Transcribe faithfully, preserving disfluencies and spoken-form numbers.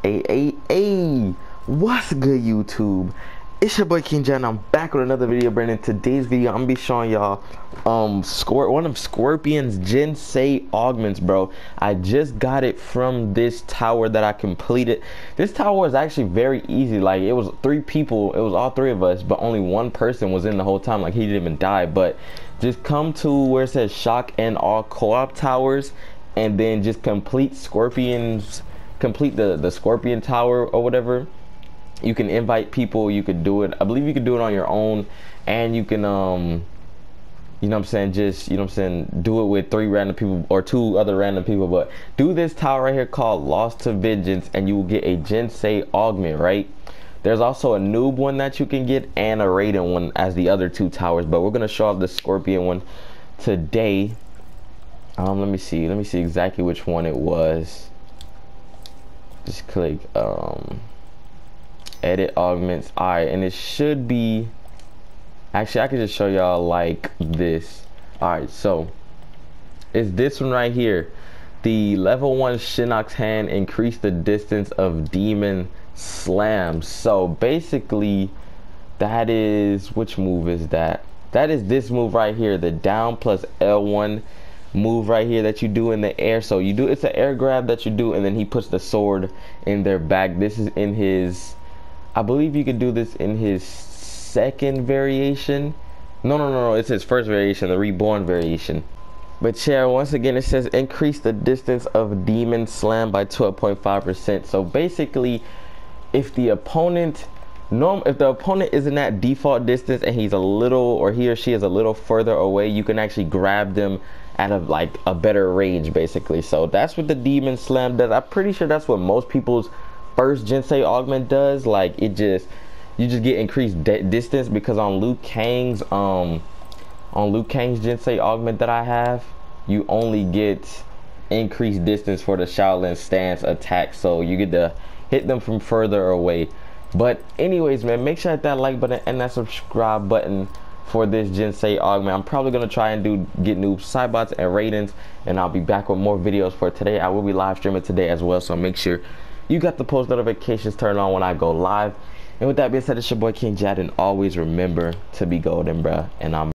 Hey, hey, hey, what's good, YouTube? It's your boy King Jan. I'm back with another video, Brandon. Today's video, I'm gonna be showing y'all um Scor one of Scorpion's Jinsei augments, bro. I just got it from this tower that I completed. This tower was actually very easy. Like, it was three people, it was all three of us, but only one person was in the whole time. Like, he didn't even die. But just come to where it says Shock and Awe co-op towers, and then just complete Scorpion's complete the the Scorpion tower or whatever. You can invite people, you could do it, I believe you could do it on your own, and you can um you know what I'm saying, just you know what I'm saying do it with three random people or two other random people. But do this tower right here called Lost to Vengeance, and you will get a Jinsei augment, right? There's also a noob one that you can get and a Raiden one as the other two towers, but we're gonna show off the Scorpion one today. Um let me see let me see exactly which one it was. Just click um edit augments. Alright, and it should be, actually I can just show y'all like this. Alright, so it's this one right here. The level one Shinnok's hand increase the distance of demon slam. So basically that is, which move is that? That is this move right here, the down plus L one move right here that you do in the air. So you do, it's an air grab that you do, and then he puts the sword in their back. This is in his, I believe you could do this in his second variation. No, no, no, no, it's his first variation, the reborn variation. But yeah, once again, it says increase the distance of demon slam by twelve point five percent. So basically, if the opponent norm if the opponent isn't at default distance and he's a little, or he or she is a little further away, you can actually grab them at a like a better range, basically. So that's what the demon slam does. I'm pretty sure that's what most people's first Jinsei augment does. Like, it just, you just get increased distance, because on Liu Kang's um on Liu Kang's Jinsei augment that I have, you only get increased distance for the Shaolin stance attack, so you get to hit them from further away. But anyways, man, make sure to hit that like button and that subscribe button for this Jinsei augment. I'm probably gonna try and do get new Cybots and Raidens, and I'll be back with more videos for today. I will be live streaming today as well, so make sure you got the post notifications turned on when I go live. And with that being said, it's your boy King Jad, and always remember to be golden, bruh. And I'm